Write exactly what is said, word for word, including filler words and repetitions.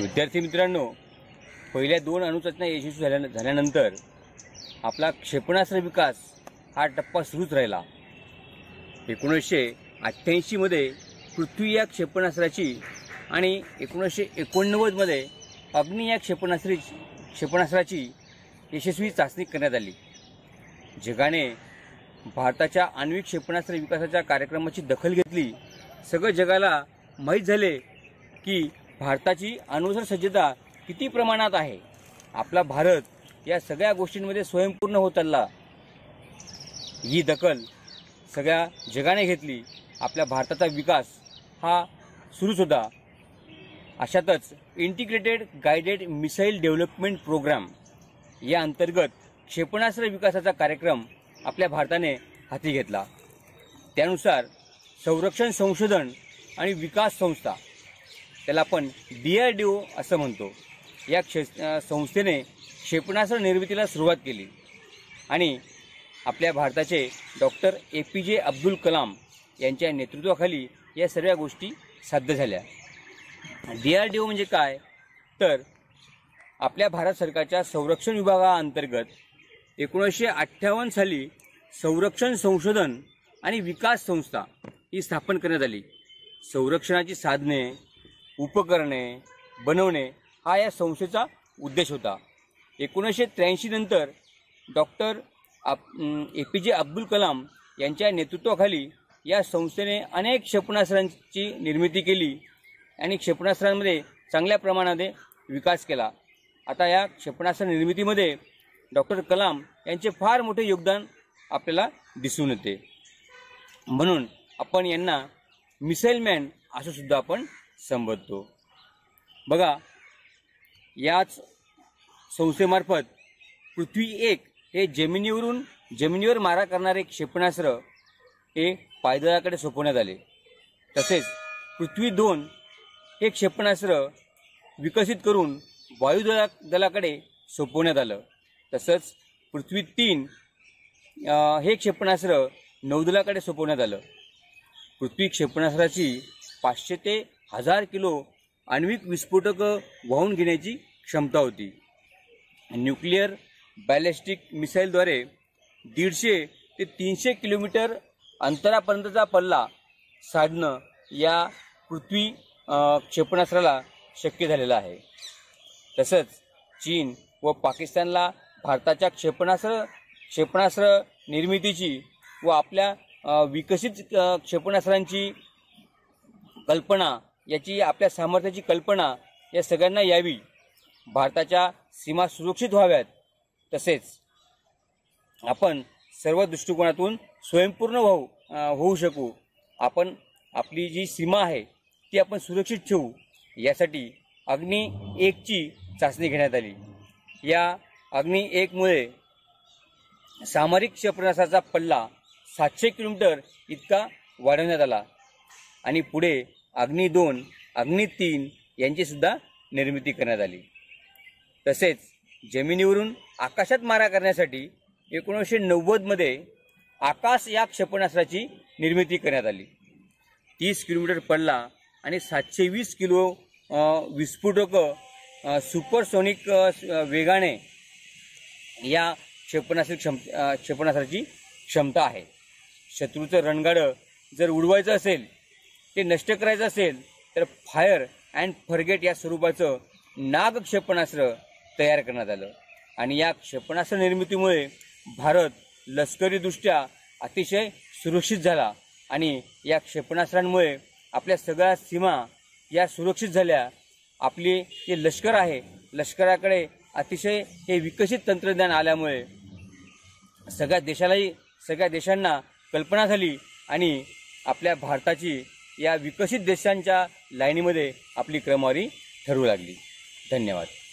विद्यार्थी मित्रांनो, पहिल्या दोन अणुचाचण्या यशस्वी झाल्या झाल्यानंतर आपला क्षेपणास्त्र विकास हा टप्पा सुरूच राहिला। एकोणीसशे अठ्ठ्याऐंशी मध्ये पृथ्वी या क्षेपणास्त्राची आणि एकोणीसशे एकोणनव्वद मध्ये अग्नी या क्षेपणास्त्राची क्षेपणास्त्राची यशस्वी चाचणी करण्यात आली। जगाने भारताच्या आण्विक क्षेपणास्त्र विकासाच्या कार्यक्रमाची दखल घेतली। सगळं जगाला माहीत झाले की भारताची अणुशस्त्र सज्जता किती प्रमाणात आहे। आपला भारत या सगळ्या गोष्टींमध्ये स्वयंपूर्ण होत चालला। ही दखल सगळ्या जगाने घेतली। आपल्या भारताचा विकास हा सुरूच होता। अशातच integrated guided missile development programme या अंतर्गत क्षेपणास्त्र विकासाचा कार्यक्रम आपल्या भारताने हाती घेतला। त्यानुसार संरक्षण संशोधन आणि विकास संस्था, त्याला आपण डी आर डी ओ असं म्हणतो, या क्षे संस्थेने क्षेपणास्त्र निर्मितीला सुरुवात केली आणि आपल्या भारताचे डॉक्टर ए पी जे अब्दुल कलाम यांच्या नेतृत्वाखाली या सर्व गोष्टी साध्य झाल्या। डी आर डी ओ म्हणजे काय तर आपल्या भारत सरकारच्या संरक्षण विभागाअंतर्गत एकोणीसशे अठ्ठावन्न साली संरक्षण संशोधन आणि विकास संस्था ही स्थापन करण्यात आली। संरक्षणाची साधने उपकरणे बनवणे हा या संस्थेचा उद्देश होता। एकोणीसशे त्र्याऐंशी नंतर डॉक्टर ए पी जे अब्दुल कलाम यांच्या नेतृत्वाखाली या संस्थेने अनेक क्षेपणास्त्रांची निर्मिती केली आणि क्षेपणास्त्रांमध्ये चांगल्या प्रमाणात विकास केला। आता या क्षेपणास्त्र निर्मितीमध्ये डॉक्टर कलाम यांचे फार मोठे योगदान आपल्याला दिसून येते। म्हणून आपण यांना मिसाईल मॅन असं सुद्धा आपण संबोधतो। बघा, याच संस्थेमार्फत पृथ्वी एक हे जमिनीवरून जमिनीवर मारा करणारे क्षेपणास्त्र हे पायदळाकडे सोपवण्यात आले। तसेच पृथ्वी दोन हे क्षेपणास्त्र विकसित करून वायुदला दलाकडे सोपवण्यात आलं। तसंच पृथ्वी तीन हे क्षेपणास्त्र नौदलाकडे सोपवण्यात आलं। पृथ्वी क्षेपणास्त्राची पाचशे ते हजार किलो आण्विक विस्फोटक वाहून घेण्याची क्षमता होती। न्यूक्लिअर बॅलिस्टिक मिसाईलद्वारे दीडशे ते तीनशे किलोमीटर अंतरापर्यंतचा पल्ला साधणं या पृथ्वी क्षेपणास्त्राला शक्य झालेलं आहे। तसंच चीन व पाकिस्तानला भारताच्या क्षेपणास्त्र क्षेपणास्त्र निर्मितीची व आपल्या विकसित क्षेपणास्त्रांची कल्पना, याची आपल्या सामर्थ्याची कल्पना या सगळ्यांना यावी, भारताच्या सीमा सुरक्षित व्हाव्यात, तसेच आपण सर्व दृष्टिकोनातून स्वयंपूर्ण होऊ होऊ शकू। आपण आपली जी सीमा आहे ती आपण सुरक्षित ठेवू, यासाठी अग्नी एकची चाचणी घेण्यात आली। या अग्नी एकमुळे सामरिक क्षेपणास्त्राचा पल्ला सातशे किलोमीटर इतका वाढवण्यात आला आणि पुढे अग्नी दोन अग्नी तीन यांची सुद्धा निर्मिती करण्यात आली। तसेच जमिनीवरून आकाशात मारा करण्यासाठी एकोणीसशे नव्वद मध्ये आकाश या क्षेपणास्त्राची निर्मिती करण्यात आली। तीस किलोमीटर पल्ला आणि सातशे वीस किलो विस्फोटक सुपरसोनिक वेगाने या क्षेपणास्त्र क्षम क्षेपणास्त्राची क्षमता आहे। शत्रूचं रणगाडं जर उडवायचं असेल, ते नष्ट करायचं असेल, तर फायर अँड फॉरगेट या स्वरूपाचं नाग क्षेपणास्त्र तयार करण्यात आलं आणि या क्षेपणास्त्र निर्मितीमुळे भारत लष्करीदृष्ट्या अतिशय सुरक्षित झाला आणि या क्षेपणास्त्रांमुळे आपल्या सगळ्या सीमा या सुरक्षित झाल्या। आपली जे लष्कर आहे, लष्कराकडे अतिशय हे विकसित तंत्रज्ञान आल्यामुळे सगळ्या देशालाही सगळ्या देशांना कल्पना झाली आणि आपल्या भारताची या विकसित देशांच्या लाईनीमध्ये आपली क्रमवारी ठरू लागली। धन्यवाद।